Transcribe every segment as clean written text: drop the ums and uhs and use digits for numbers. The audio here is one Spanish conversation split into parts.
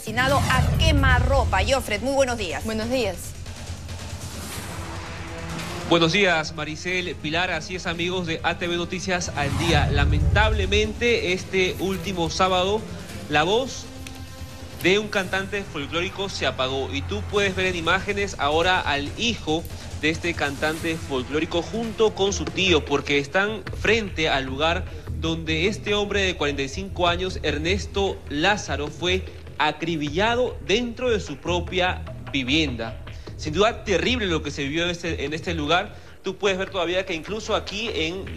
asesinado a quemarropa. Jofred, muy buenos días. Buenos días. Buenos días, Maricel, Pilar, así es, amigos de ATV Noticias al Día. Lamentablemente, este último sábado, la voz de un cantante folclórico se apagó. Y tú puedes ver en imágenes ahora al hijo de este cantante folclórico junto con su tío, porque están frente al lugar donde este hombre de 45 años, Ernesto Lázaro, fue acribillado dentro de su propia vivienda. Sin duda terrible lo que se vivió en este lugar. Tú puedes ver todavía que incluso aquí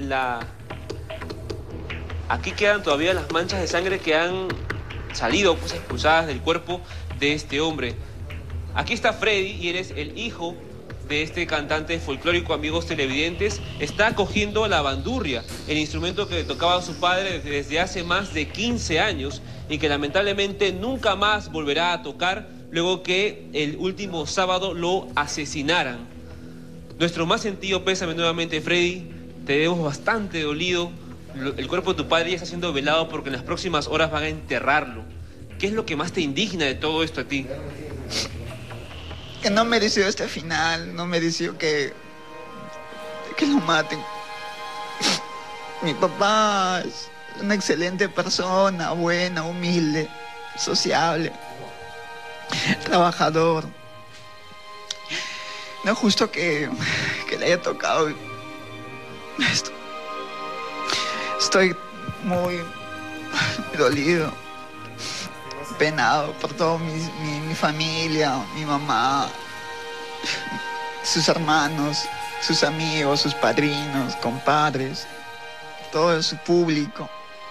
aquí quedan todavía las manchas de sangre que han salido pues expulsadas del cuerpo de este hombre. Aquí está Freddy y eres el hijo de este cantante folclórico, amigos televidentes. Está cogiendo la bandurria, el instrumento que le tocaba a su padre desde hace más de 15 años y que lamentablemente nunca más volverá a tocar luego que el último sábado lo asesinaran. Nuestro más sentido pésame nuevamente, Freddy. Te vemos bastante dolido. El cuerpo de tu padre ya está siendo velado porque en las próximas horas van a enterrarlo. ¿Qué es lo que más te indigna de todo esto a ti? Que no mereció este final, no mereció que lo maten. Mi papá es una excelente persona, buena, humilde, sociable, trabajador. No es justo que le haya tocado esto. Estoy muy dolido, penado por toda mi familia, mi mamá, sus hermanos, sus amigos, sus padrinos, compadres, todo su público.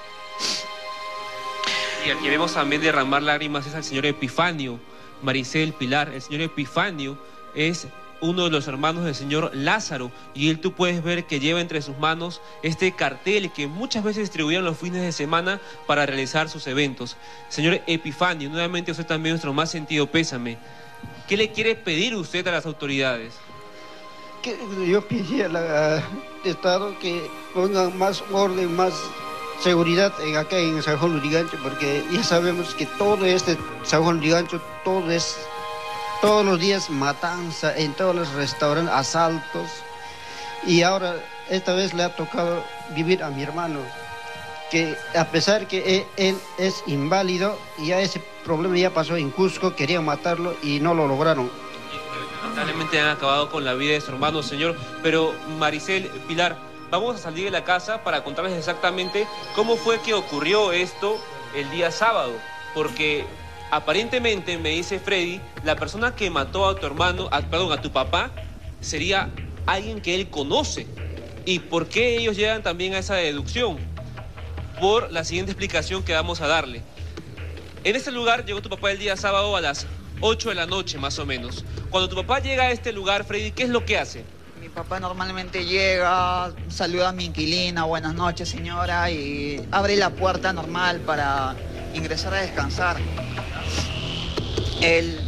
Y al que vemos también derramar lágrimas es al señor Epifanio, Maricel, Pilar. El señor Epifanio es uno de los hermanos del señor Lázaro, y tú puedes ver que lleva entre sus manos este cartel que muchas veces distribuían los fines de semana para realizar sus eventos. Señor Epifanio, nuevamente usted también nuestro más sentido pésame. ¿Qué le quiere pedir usted a las autoridades? Que yo pediría al Estado que pongan más orden, más seguridad acá en San Juan Lurigancho, porque ya sabemos que todo San Juan Lurigancho, todos los días matanza, en todos los restaurantes, asaltos. Y ahora, esta vez le ha tocado vivir a mi hermano, que a pesar que él es inválido, ya ese problema ya pasó en Cusco, querían matarlo y no lo lograron. Lamentablemente han acabado con la vida de su hermano, señor. Pero Maricel, Pilar, vamos a salir de la casa para contarles exactamente cómo fue que ocurrió esto el día sábado, porque aparentemente, me dice Freddy, la persona que mató a tu hermano, a tu papá, sería alguien que él conoce. ¿Y por qué ellos llegan también a esa deducción? Por la siguiente explicación que vamos a darle. En este lugar llegó tu papá el día sábado a las 8 de la noche, más o menos. Cuando tu papá llega a este lugar, Freddy, ¿qué es lo que hace? Mi papá normalmente llega, saluda a mi inquilina, buenas noches señora, y abre la puerta normal para ingresar a descansar. Él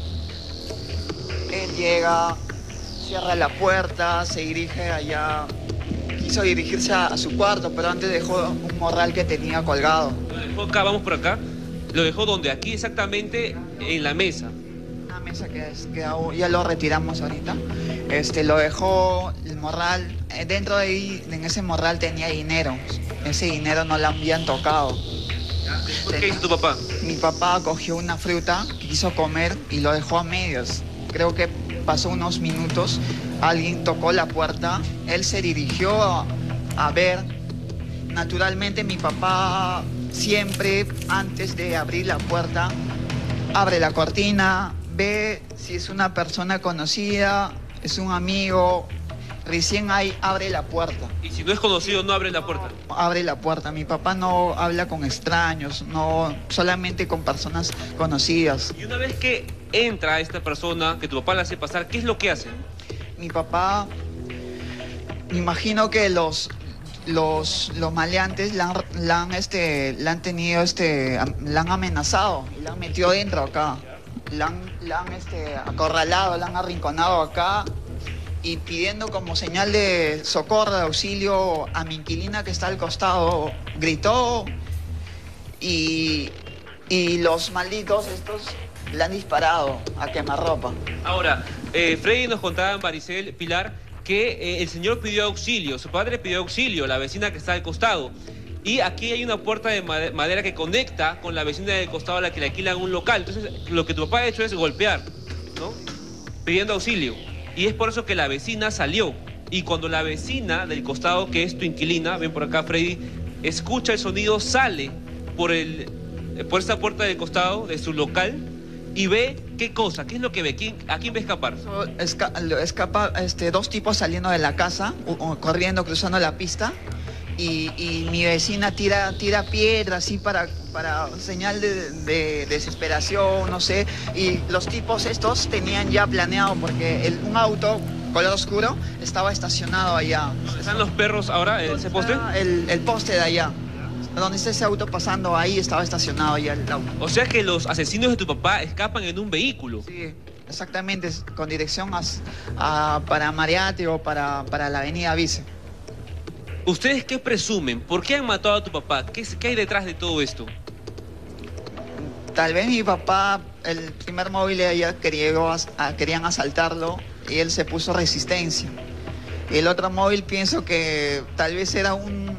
llega, cierra la puerta, se dirige allá, quiso dirigirse a su cuarto, pero antes dejó un morral que tenía colgado. Lo dejó acá, vamos por acá. Lo dejó donde, aquí exactamente en la mesa. Una mesa que ya lo retiramos ahorita. Lo dejó el morral, dentro de ahí, en ese morral tenía dinero. Ese dinero no lo habían tocado. ¿Qué hizo tu papá? Mi papá cogió una fruta que quiso comer y lo dejó a medias. Creo que pasó unos minutos, alguien tocó la puerta, él se dirigió a ver. Naturalmente mi papá siempre, antes de abrir la puerta, abre la cortina, ve si es una persona conocida, es un amigo. Recién ahí abre la puerta. ¿Y si no es conocido, no abre la puerta? No abre la puerta. Mi papá no habla con extraños, no, solamente con personas conocidas. Y una vez que entra esta persona, que tu papá la hace pasar, ¿qué es lo que hace? Mi papá, me imagino que los maleantes le han amenazado y le han metido dentro acá. Le han acorralado, le han arrinconado acá. Y pidiendo como señal de socorro, de auxilio a mi inquilina que está al costado, gritó y y los malditos estos le han disparado a quemarropa. Ahora, Freddy nos contaba, Maricel, Pilar, que el señor pidió auxilio, su padre pidió auxilio, la vecina que está al costado. Y aquí hay una puerta de madera que conecta con la vecina del costado a la que le alquilan un local. Entonces, lo que tu papá ha hecho es golpear, ¿no? Pidiendo auxilio. Y es por eso que la vecina salió. Y cuando la vecina del costado, que es tu inquilina, ven por acá, Freddy, escucha el sonido, sale por esta puerta del costado de su local y ve qué cosa, qué es lo que ve, ¿a quién ve escapar? Escapa dos tipos saliendo de la casa, corriendo, cruzando la pista. Y mi vecina tira piedras así para señal de desesperación, no sé. Y los tipos estos tenían ya planeado porque un auto color oscuro estaba estacionado allá. ¿Dónde están los perros ahora, ese poste? El poste de allá. Donde está ese auto pasando, ahí estaba estacionado ya el auto. O sea que los asesinos de tu papá escapan en un vehículo. Sí, exactamente, con dirección para Mariate o para la avenida Vice. ¿Ustedes qué presumen? ¿Por qué han matado a tu papá? ¿Qué hay detrás de todo esto? Tal vez mi papá, el primer móvil de allá querían asaltarlo y él se puso resistencia. Y el otro móvil pienso que tal vez era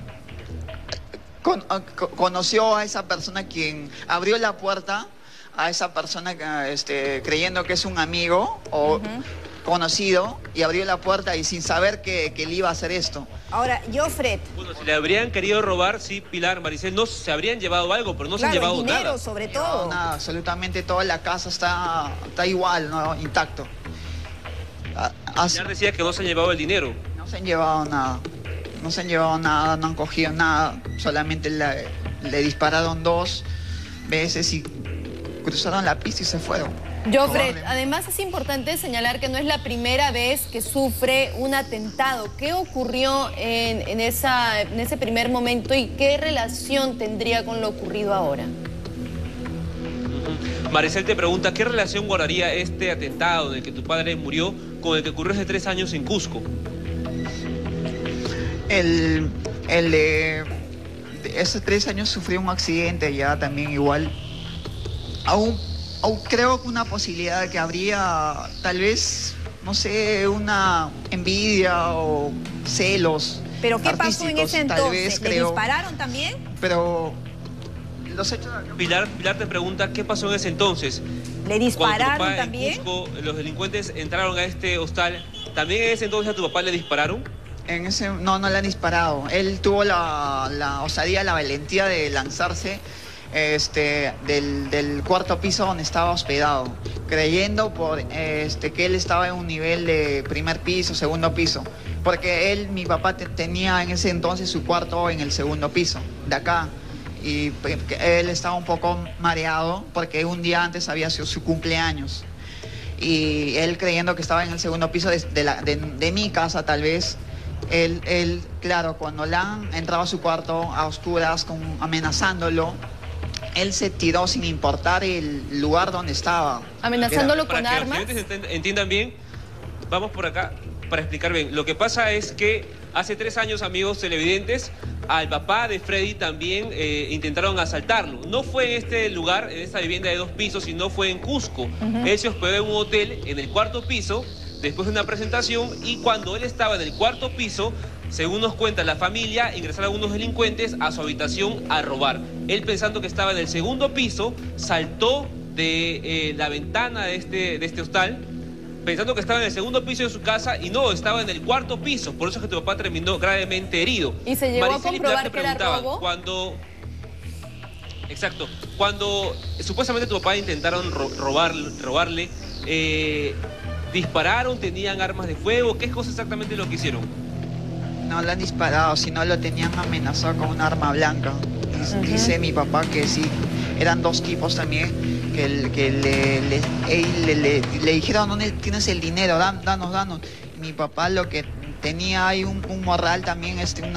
conoció a esa persona quien abrió la puerta, a esa persona creyendo que es un amigo o conocido, y abrió la puerta y sin saber que él iba a hacer esto. Ahora, Fred. Bueno, si le habrían querido robar, sí, Pilar, Maricel, no se habrían llevado algo, pero no se han llevado dinero, nada. Sobre No, todo. nada, absolutamente toda la casa está igual, ¿no? Intacto. Pilar decía que no se han llevado el dinero. No se han llevado nada. No se han llevado nada, no han cogido nada. Solamente le dispararon 2 veces y cruzaron la pista y se fueron. Fred, además es importante señalar que no es la primera vez que sufre un atentado. ¿Qué ocurrió en ese primer momento y qué relación tendría con lo ocurrido ahora? Maricel te pregunta, ¿qué relación guardaría este atentado en el que tu padre murió con el que ocurrió hace 3 años en Cusco? Hace 3 años sufrió un accidente ya también igual. Aún creo que una posibilidad de que habría tal vez, no sé, una envidia o celos. ¿Pero qué pasó en ese entonces? ¿Le dispararon también? Pero los hechos... Pilar te pregunta, ¿qué pasó en ese entonces? ¿Le dispararon Cuando tu papá también? En Cusco, los delincuentes entraron a este hostal, ¿también en ese entonces a tu papá le dispararon? No le han disparado. Él tuvo la osadía, la valentía de lanzarse del 4º piso donde estaba hospedado, creyendo que él estaba en un nivel de primer piso, 2º piso, porque mi papá tenía en ese entonces su cuarto en el 2º piso de acá, y él estaba un poco mareado porque un día antes había sido su cumpleaños, y él creyendo que estaba en el 2º piso de mi casa tal vez. Él, claro, cuando le han entrado a su cuarto a oscuras, amenazándolo, él se tiró sin importar el lugar donde estaba. ¿Amenazándolo con armas? Para que los clientes entiendan bien, vamos por acá para explicar bien. Lo que pasa es que hace 3 años, amigos televidentes, al papá de Freddy también intentaron asaltarlo. No fue en este lugar, en esta vivienda de 2 pisos, sino fue en Cusco. Él se hospedó en un hotel en el 4º piso, después de una presentación, y cuando él estaba en el 4º piso, según nos cuenta la familia, ingresaron unos delincuentes a su habitación a robar. Él, pensando que estaba en el 2º piso, saltó de la ventana de este hostal, pensando que estaba en el 2º piso de su casa, y no, estaba en el 4º piso. Por eso es que tu papá terminó gravemente herido. ¿Y se llegó a comprobar que era robo? Exacto. Cuando supuestamente tu papá intentaron robarle, ¿dispararon? ¿Tenían armas de fuego? ¿Qué es cosa exactamente lo que hicieron? No le han disparado, sino lo tenían amenazado con un arma blanca. Dice mi papá que sí, eran 2 tipos también, que le dijeron, ¿dónde tienes el dinero? Danos. Mi papá lo que tenía ahí un morral también,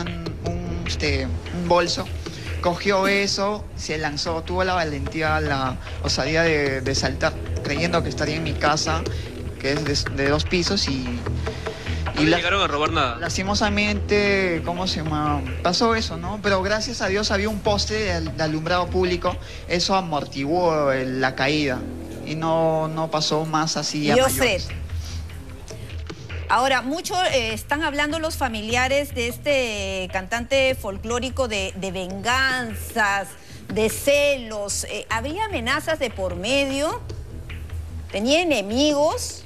un bolso. Cogió eso, se lanzó, tuvo la valentía, la osadía de saltar, creyendo que estaría en mi casa, que es de 2 pisos, y No le llegaron a robar nada. Lastimosamente, ¿cómo se llama? Pasó eso, ¿no? Pero gracias a Dios había un poste de alumbrado público, eso amortiguó la caída y no pasó más así a mayores. Ahora, mucho están hablando los familiares de este cantante folclórico de venganzas, de celos. ¿Habría amenazas de por medio? ¿Tenía enemigos?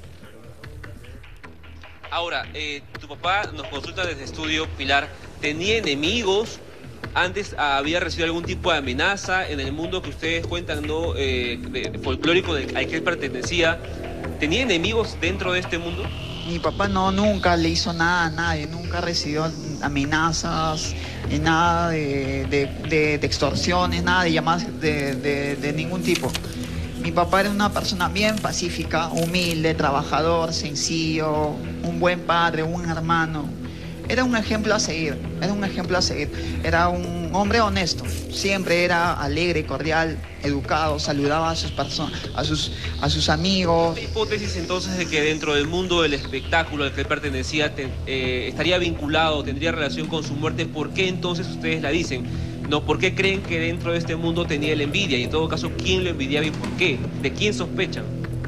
Ahora, tu papá nos consulta desde estudio, Pilar, ¿tenía enemigos? ¿Antes había recibido algún tipo de amenaza en el mundo que ustedes cuentan, ¿no? De folclórico al que él pertenecía? ¿Tenía enemigos dentro de este mundo? Mi papá nunca le hizo nada a nadie, nunca recibió amenazas, ni nada de extorsiones, nada de llamadas de ningún tipo. Mi papá era una persona bien pacífica, humilde, trabajador, sencillo, un buen padre, un buen hermano. Era un ejemplo a seguir, Era un hombre honesto, siempre era alegre, cordial, educado, saludaba a sus personas, a sus amigos. ¿Hay hipótesis entonces de que dentro del mundo del espectáculo al que él pertenecía estaría vinculado, tendría relación con su muerte? ¿Por qué entonces ustedes la dicen? No, ¿por qué creen que dentro de este mundo tenía la envidia? Y en todo caso, ¿quién lo envidiaba y por qué? ¿De quién sospechan?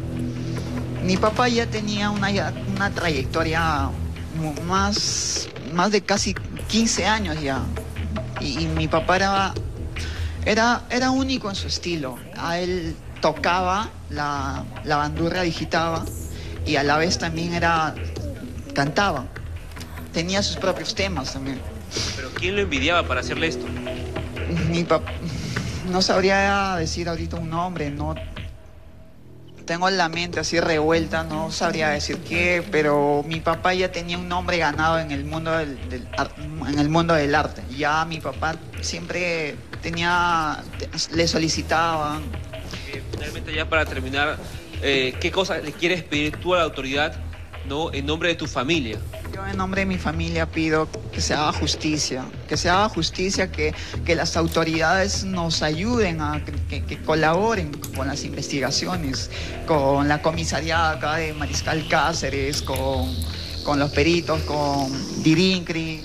Mi papá ya tenía una trayectoria más de casi 15 años ya. Y mi papá era único en su estilo. A él tocaba la bandurria, digitaba y a la vez también cantaba. Tenía sus propios temas también. ¿Pero quién lo envidiaba para hacerle esto? Mi papá, no sabría decir ahorita un nombre, no tengo la mente así revuelta, no sabría decir qué, pero mi papá ya tenía un nombre ganado en el mundo del arte. Ya mi papá siempre le solicitaban. Finalmente, ya para terminar, ¿qué cosa le quieres pedir tú a la autoridad, ¿no? En nombre de tu familia? Yo en nombre de mi familia pido que se haga justicia, que las autoridades nos ayuden que colaboren con las investigaciones, con la comisaría acá de Mariscal Cáceres, con los peritos, con Dirincri.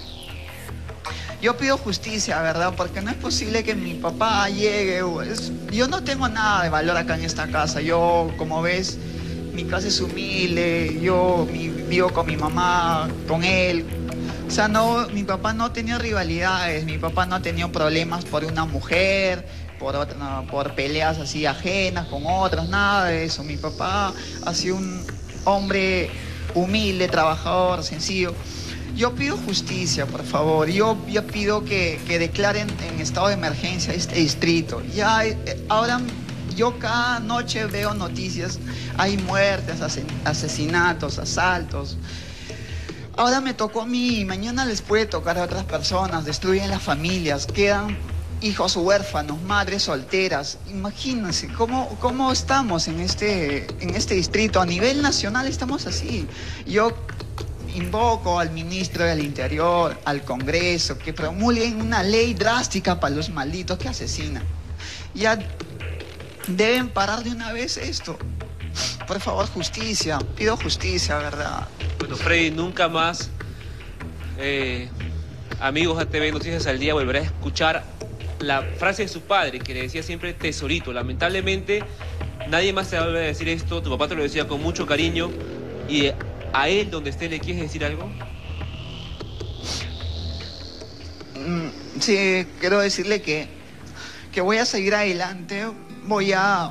Yo pido justicia, ¿verdad? Porque no es posible que mi papá llegue. Yo no tengo nada de valor acá en esta casa. Yo, como ves, mi casa es humilde, yo vivo con mi mamá, con él. O sea, mi papá no tenía rivalidades, mi papá no ha tenido problemas por una mujer, por peleas así ajenas con otras, nada de eso. Mi papá ha sido un hombre humilde, trabajador, sencillo. Yo pido justicia, por favor. Yo pido que declaren en estado de emergencia este distrito. Ahora yo cada noche veo noticias, hay muertes, asesinatos, asaltos. Ahora me tocó a mí, mañana les puede tocar a otras personas, destruyen las familias, quedan hijos huérfanos, madres solteras. Imagínense cómo estamos en este distrito. A nivel nacional estamos así. Yo invoco al ministro del Interior, al Congreso, que promulguen una ley drástica para los malditos que asesinan. Ya deben parar de una vez esto. Por favor, justicia. Pido justicia, ¿verdad? Bueno, Freddy, nunca más, amigos de TV Noticias al Día, volverá a escuchar la frase de su padre, que le decía siempre tesorito. Lamentablemente, nadie más te va a volver a decir esto. Tu papá te lo decía con mucho cariño. Y a él, donde esté, ¿le quieres decir algo? Sí, quiero decirle que voy a seguir adelante. Voy a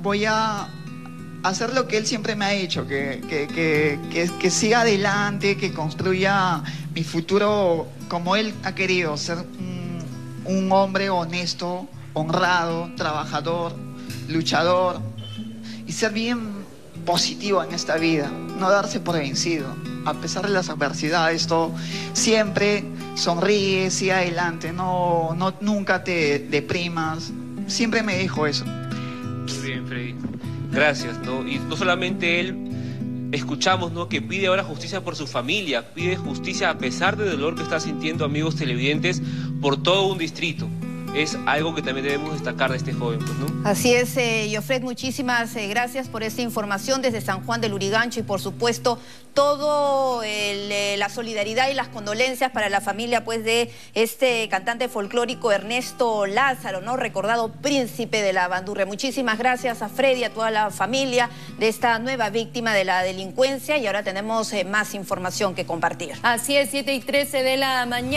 hacer lo que él siempre me ha dicho, que siga adelante, que construya mi futuro como él ha querido, ser un hombre honesto, honrado, trabajador, luchador y ser bien positivo en esta vida, no darse por vencido. A pesar de las adversidades, todo, siempre sonríe, sigue adelante, nunca te deprimas. Siempre me dijo eso. Muy bien, Freddy. Gracias, ¿no? Y no solamente él, escuchamos, ¿no?, que pide ahora justicia por su familia, pide justicia a pesar del dolor que está sintiendo, amigos televidentes, por todo un distrito. es algo que también debemos destacar de este joven, pues, ¿no? Así es, Jofred, muchísimas gracias por esta información desde San Juan del Lurigancho y por supuesto todo la solidaridad y las condolencias para la familia pues de este cantante folclórico Ernesto Lázaro, ¿no? Recordado príncipe de la bandurria. Muchísimas gracias a Freddy, a toda la familia de esta nueva víctima de la delincuencia y ahora tenemos más información que compartir. Así es, 7:13 de la mañana.